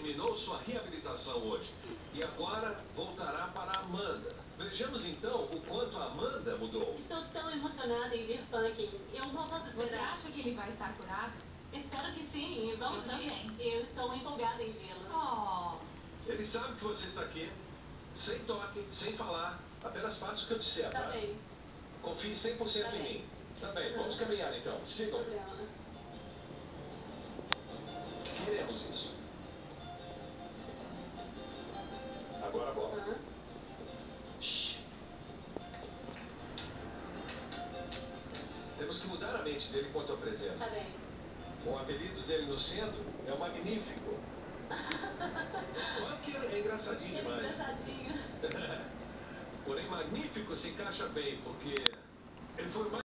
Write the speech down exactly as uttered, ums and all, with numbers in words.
terminou sua reabilitação hoje e agora voltará para a Amanda. Vejamos então o quanto a Amanda mudou. Estou tão emocionada em ver Funky. Eu não posso esperar. Você acha que ele vai estar curado? Espero que sim. Vamos Eu ver. também. Eu estou empolgada em vê-lo. Oh. Ele sabe que você está aqui, sem toque, sem falar. Apenas faça o que eu disser, Tá tá? bem. Confie cem por cento Tá em bem. mim. Está bem, vamos caminhar então. Sigam. Problema. Queremos isso. Agora a bola. Aham. Shhh. Temos que mudar a mente dele quanto à presença. Tá bem. O apelido dele no centro é o Magnífico. Claro que é engraçadinho Ele é demais. engraçadinho. Porém, Magnífico se encaixa bem, porque ele foi o mais